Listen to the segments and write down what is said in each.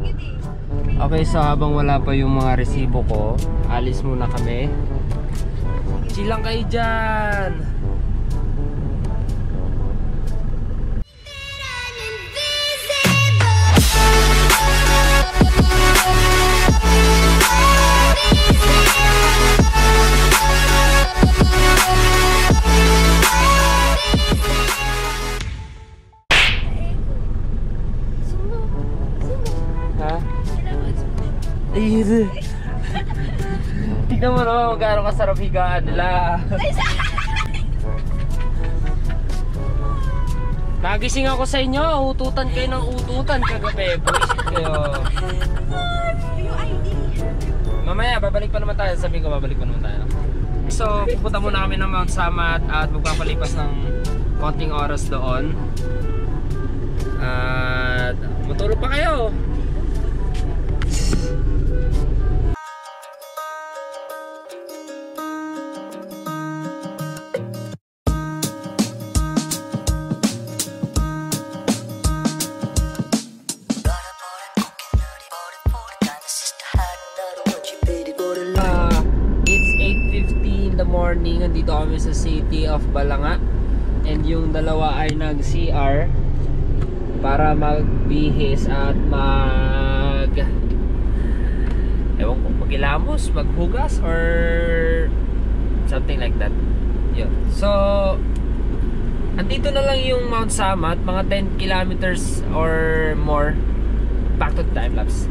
Okay, so habang wala pa yung mga resibo ko, alis muna kami. Chill lang kayo dyan. Tignan mo naman kung gaano kasarap higaan nila. Nagising ako sa inyo, ututan kayo ng ututan kagabi. Buisit kayo. Mamaya, babalik pa naman tayo. Sabi ko, babalik pa naman tayo. So, pupunta muna kami ng Mount Samat at magpapalipas ng konting oras doon. At matulog pa kayo. Morning, nandito kami sa city of Balanga and yung dalawa ay nag-CR para magbihis at ewan ko, magilamos, maghugas or something like that. Yun. So andito na lang yung Mount Samat, mga 10 kilometers or more. Back to the time lapse.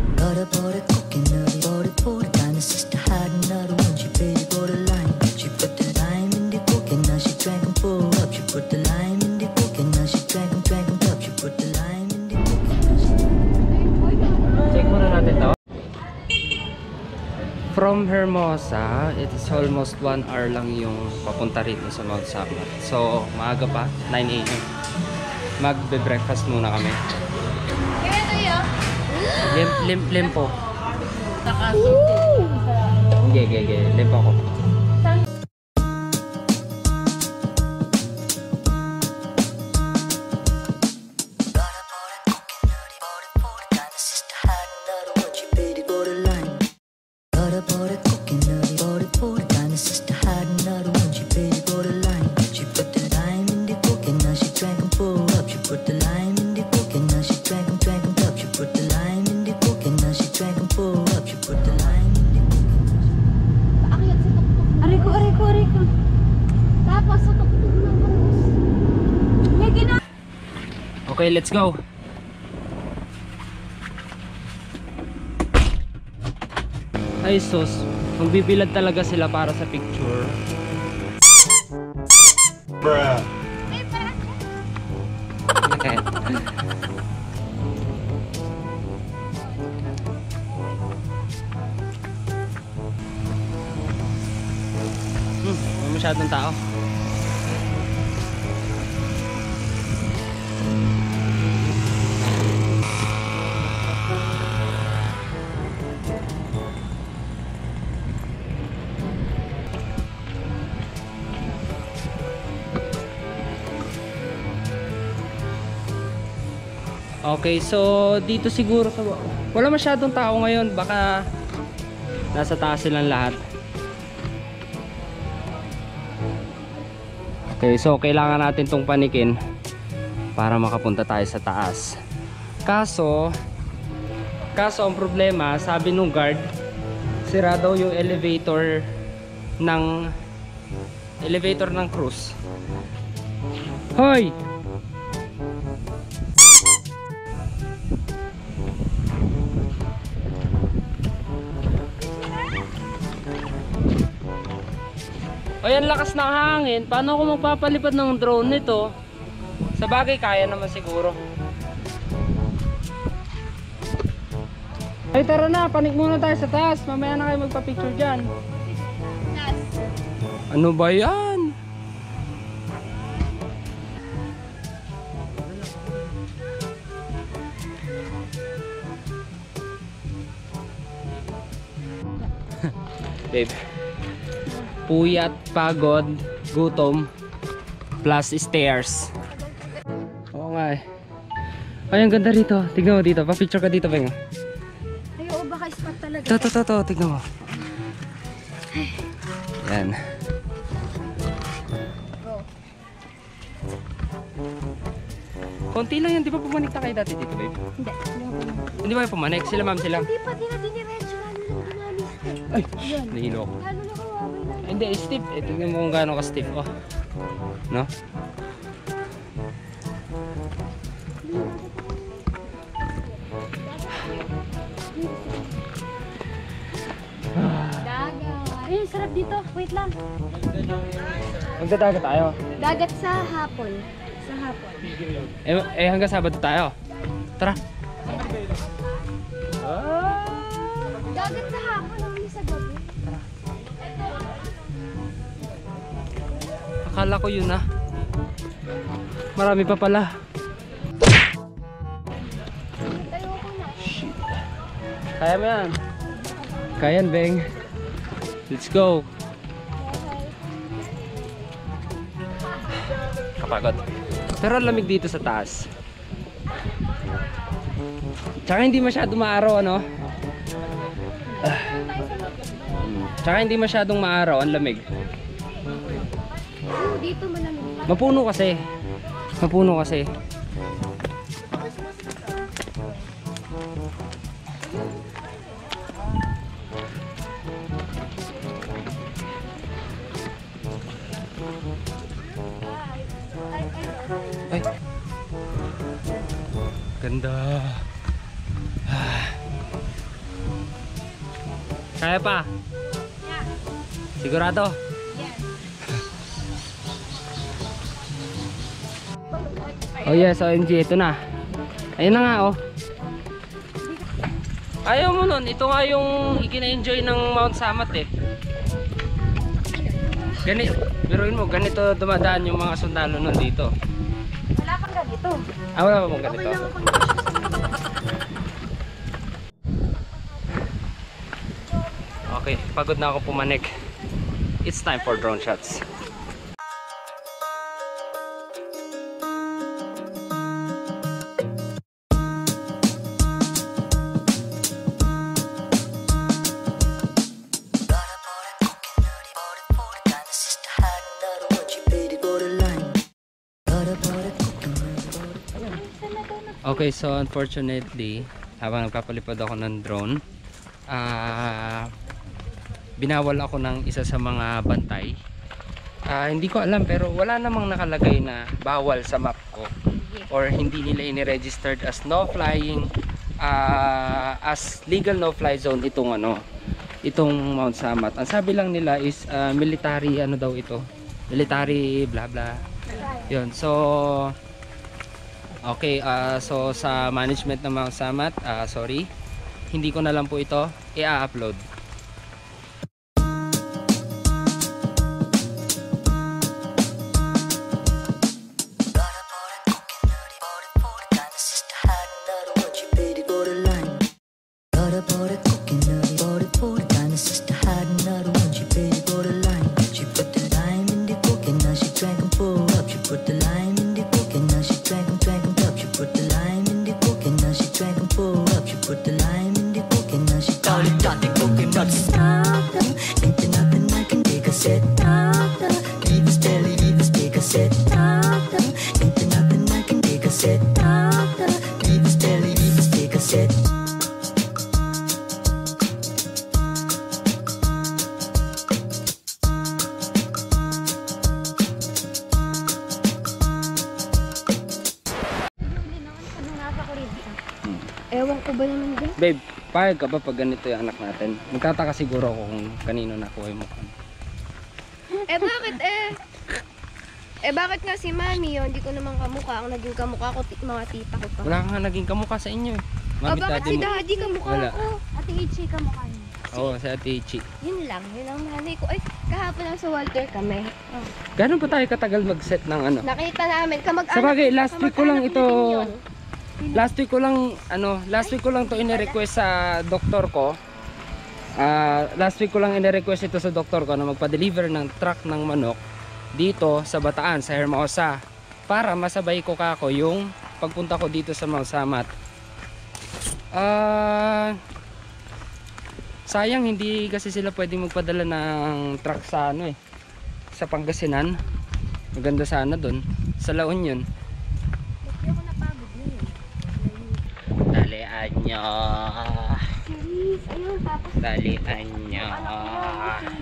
From Hermosa, it is almost 1 hour lang yung papunta rito sa Mount Samat. So, maaga pa, 9 AM. Magbe-breakfast muna kami. Limpo. Gege, limpo ko. Okay, let's go. Ay sus, magbibilad talaga sila para sa picture. Bruh. Masyadong tao. Okay, so dito siguro sa wala masyadong tao ngayon, baka nasa taas silang lahat. Okay, so kailangan natin tong panikin para makapunta tayo sa taas. Kaso ang problema, sabi nung guard, sira daw yung elevator ng cruise. Hoy! O yan, lakas ng hangin. Paano ako magpapalipad ng drone nito? Sa bagay, kaya naman siguro. Ay tara na, panik muna tayo sa taas. Mamaya na kayo magpa-picture dyan. Ano ba yan? Babe, puyat, pagod, gutom, plus stairs. Oo nga eh. Ay, ang ganda rito. Tignan mo dito. Pa-picture ka dito, Beng. Ay, oo, baka spot talaga. To. Tignan mo. Yan. Go. Konti lang yan. Di ba pumanik na kayo dati dito, babe? Hindi. Hindi ba kayo pumanik? Sila ma'am sila. Hindi pa, diniretso lang ginamit. Ay, Yun. nahilo ako. Lalo na kawaway na. Hindi, stiff. Tignan mo kung gaano ka stiff. Oh. No? Dagat. Ay, sarap dito. Wait lang. Magdadagat tayo. Dagat sa hapon. Sa hapon. Hanggang Sabado tayo. Tara. Dagat sa hapon, hindi sa gabi. Akala ko yun ah. Marami pa pala. Ayoko na. Kaya mo yan. Kaya yan, Beng. Let's go. Kapagod. Pero lamig dito sa taas. Tsaka hindi masyadong maaraw, ano? Tsaka hindi masyadong maaraw, ang lamig. Dito malamig. Mapuno kasi. Mapuno kasi. Ay. Ganda. Kaya pa? Yeah. Sigurado? Yes. Oh yes, OMG, ito na. Ayun na nga, oh. Ayaw mo nun, ito nga yung ikina-enjoy ng Mount Samat eh. Biruin mo, ganito dumadaan yung mga sundalo nun dito. Wala pang ganito. Ah, wala pa mong ganito? Okay lang ako. Okay, pagod na ako pumanik. It's time for drone shots. Okay, so unfortunately, habang nagpapalipad ako ng drone, binawal ako ng isa sa mga bantay. Hindi ko alam, pero wala namang nakalagay na bawal sa map ko, or hindi nila ini-registered as no flying, as legal no fly zone itong itong Mount Samat. Ang sabi lang nila is military daw ito, military bla bla. Yun, so okay, so sa management ng Mount Samat, sorry, hindi ko na lang po ito i-upload. Ewan ko ba naman dyan? Babe, payag ka ba pag ganito yung anak natin? Magtataka siguro ako kung kanino nakuha mo. Bakit bakit nga si Mami yun? Hindi ko naman kamukha. Ang naging kamukha ko, mga tita ko pa. Wala ka nga naging kamukha sa inyo eh. Mami, bakit si mo. Daddy kamukha Wala. ko? Ate Ichi kamukha niya. Oo, si Ate Ichi. Yun lang nanay ko. Ay, kahapon lang sa Walter kami. Oh. Gano'n pa tayo katagal mag-set ng Nakita namin, kamag-anak. Sa bagay, last week ko lang kamag-anak ito, din yun. last week ko lang to ine-request sa doktor ko. Last week ko lang ine-request ito sa doktor ko na magpa-deliver ng truck ng manok dito sa Bataan, sa Hermosa, para masabay ko kako yung pagpunta ko dito sa Mount Samat. Sayang hindi kasi sila pwedeng magpadala ng truck sa ano sa Pangasinan. Maganda sana doon sa La Union. Hindi ako napagod na yun. Talian nyo. Ayun, tapos Talian nyo. anak ko